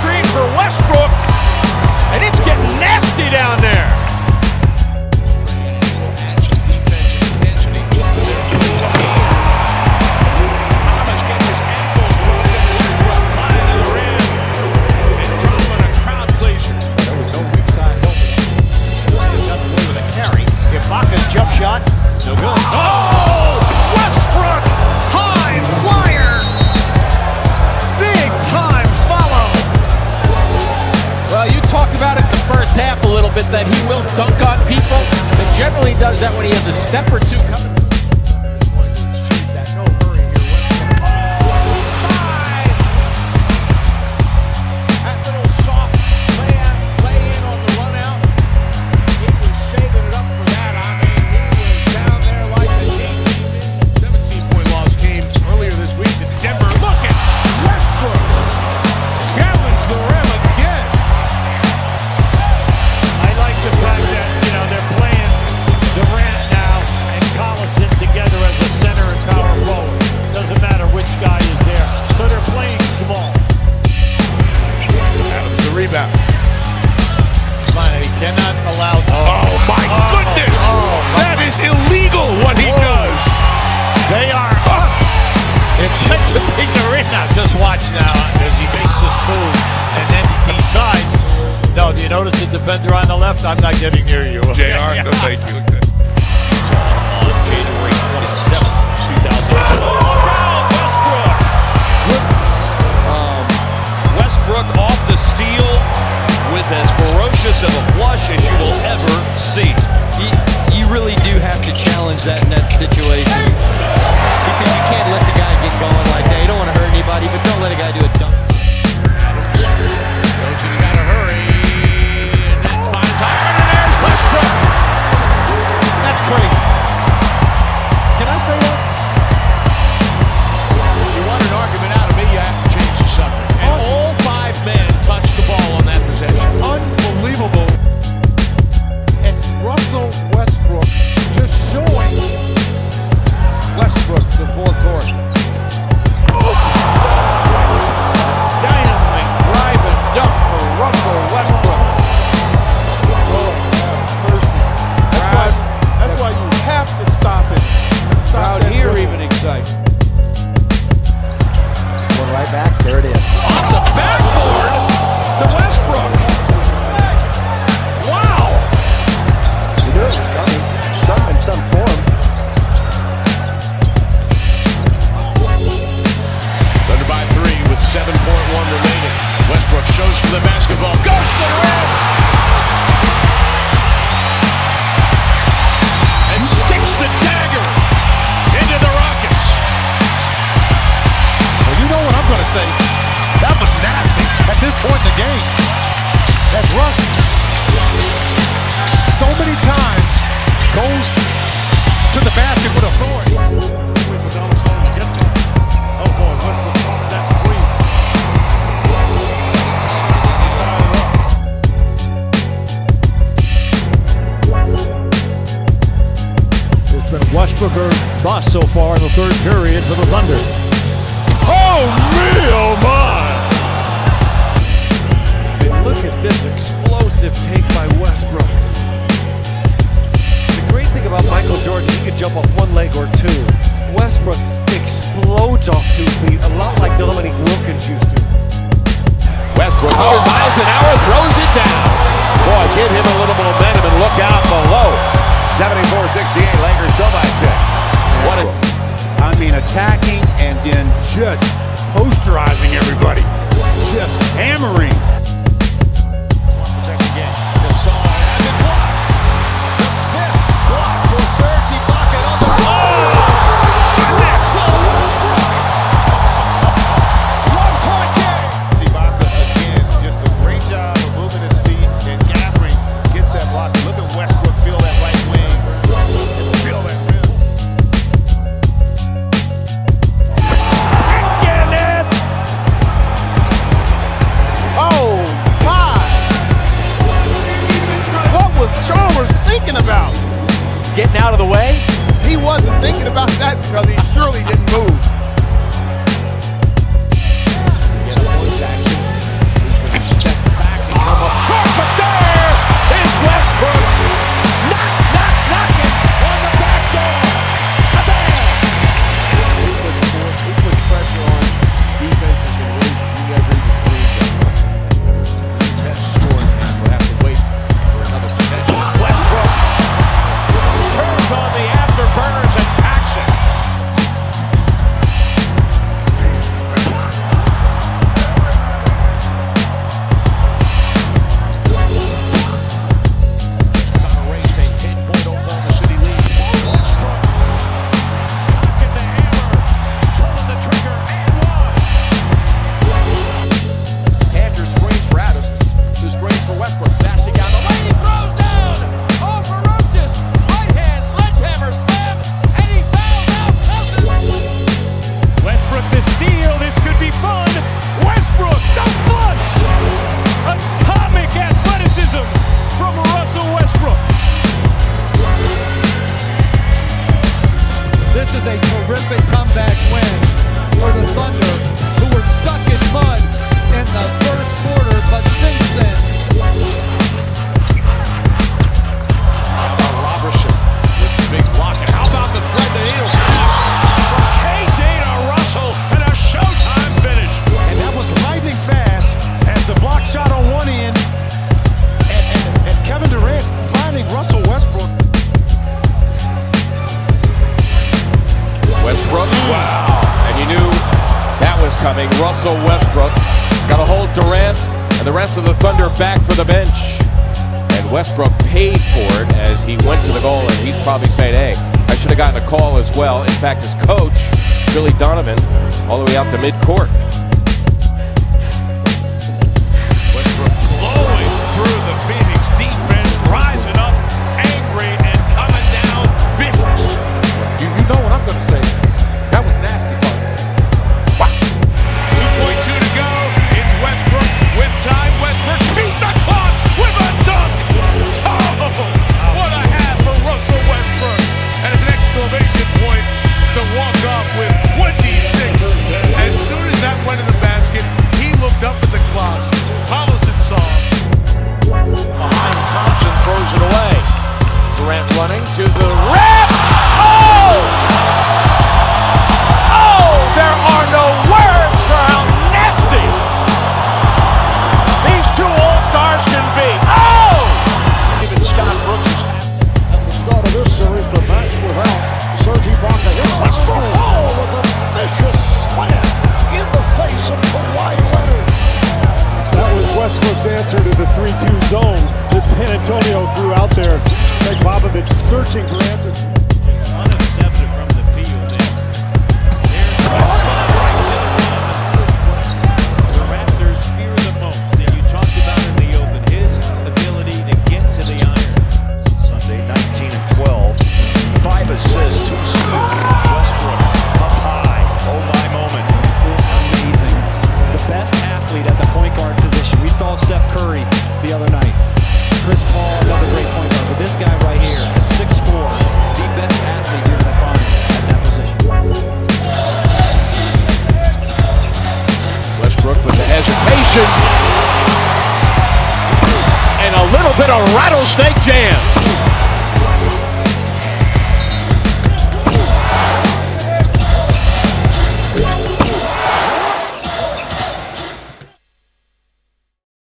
screen for Westbrook, and it's getting nasty down there. Thomas gets his ankles broken. Westbrook flying to the rim and dropping a crowd pleaser. There was no weak side open. Got away with a carry. Ibaka's jump shot, no good. Oh! Westbrook! High flyer! Big time follow. Well, you talked about it in the first half a little bit that he will dunk on people, but generally does that when he has a step or two coming. No hurry here, Westbrook. Five! That little soft play in on the run out. He was saving it up for that. I mean, he was down there like the team. 17-point loss came earlier this week to Denver. Look at Westbrook! Challenge the rim again. I like the fact that, they're playing Durant now and Collison together as a center and power forward. Doesn't matter which guy is there. So they're playing small. Adams the rebound. He cannot allow. Oh my goodness! That is illegal what he does. They are up. It's just a big arena. Just watch now as he makes his move and then he decides. No, do you notice the defender on the left? I'm not getting near you. JR, no thank you. On January 27th, 2012. Westbrook off the steal with as ferocious of a flush as you will ever see. You really do have to challenge that in that situation because you can't let the guy get going like that. You don't want to hurt anybody, but don't let a guy do a dunk. He's got to hurry. And then finds time. And there's Westbrook. That's crazy. Can I say that? If you want an argument out of me, you have to change the subject. And all five men touched the ball on that possession. Unbelievable. And Russell Westbrook just showing Westbrook the forecourt. Dynamite drive and dunk for Russell Westbrook. That's why you have to stop it. Stop Crowd that here dribble. even excited. Going right back. There it is. Off the backboard to Westbrook. Wow. You knew it was coming. In some form. Under by 3 with 7.1 remaining. Westbrook shows for the basketball. Goes to the rim. And sticks the dagger into the Rockets. Well, you know what I'm going to say. That was nasty at this point in the game. As Russ, so many times, goes to the basket with authority. Oh boy, Westbrook caught that free. It's been Westbrook or bust so far in the third period for the Thunder. Oh my! And look at this explosive take by Westbrook. The great thing about Michael Jordan, he could jump off one leg or two. Westbrook explodes off 2 feet, a lot like Dominique Wilkins used to. Westbrook, 100 miles an hour, throws it down. Boy, give him a little momentum and look out below. 74-68, Lakers still by 6. What a... I mean, attacking and then just posterizing everybody. Just hammering. Oh! Westbrook. Got to hold Durant and the rest of the Thunder back for the bench. And Westbrook paid for it as he went to the goal, and he's probably saying, hey, I should have gotten a call as well. In fact, his coach, Billy Donovan, all the way out to midcourt. Westbrook flowing through the Phoenix defense, rising up, angry, and coming down vicious. You know what I'm going to say. That was nasty. 2.2 to go. It's Westbrook with time. Westbrook beats the clock with a dunk. Oh, what a half for Russell Westbrook. And it's an exclamation point to walk off with 26. As soon as that went in the basket, he looked up at the clock. Collison saw him. Behind Thompson, throws it away. Durant running to the rim. Oh! Oh, there are no words for how nasty these two All-Stars can be. Oh! Even Scott Brooks At the start of this series, the match without Serge Ibaka. Here's Westbrook. Oh, with a vicious slam in the face of Kawhi Leonard. That was Westbrook's answer to the 3-2 zone that San Antonio threw out there. Greg Popovich searching for answers. Unaccepted from the field there. There's Westbrook right to the rim. The Raptors fear the most, and you talked about in the open, his ability to get to the iron. Sunday, 19 and 12. 5 assists, 2 steals. Westbrook up high. Oh my moment. Amazing. The best athlete at the point guard position. We saw Steph Curry the other night. Chris Paul, another great point guard. But this guy right here at 6'4", the best athlete you're going to find at that position. Westbrook with the hesitation. And a little bit of rattlesnake jam.